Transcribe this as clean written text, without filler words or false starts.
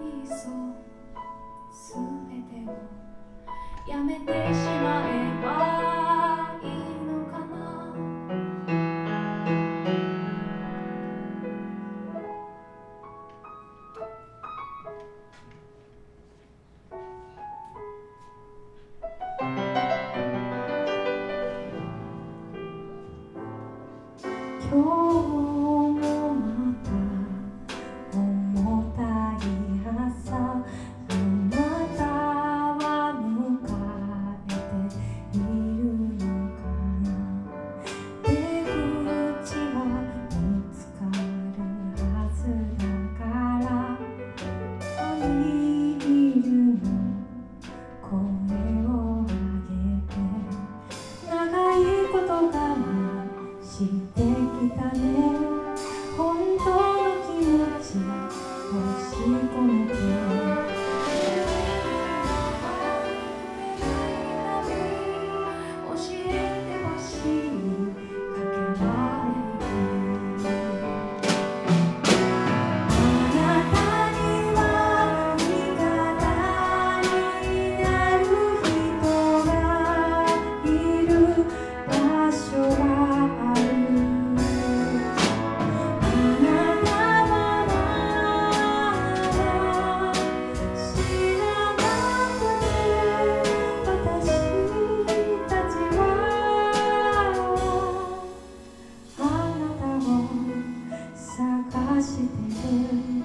いっそ全てをやめてしまえばいいのかな。今日もまた重たい朝、あなたは迎えているのかな。出口は見つかるはずだから、おにぎりの声を上げて、長いこと我慢してきたね。本当の気持ち押し込めて、教えてほしいかけられる。あなたには味方になる人がいる場所はある。探してる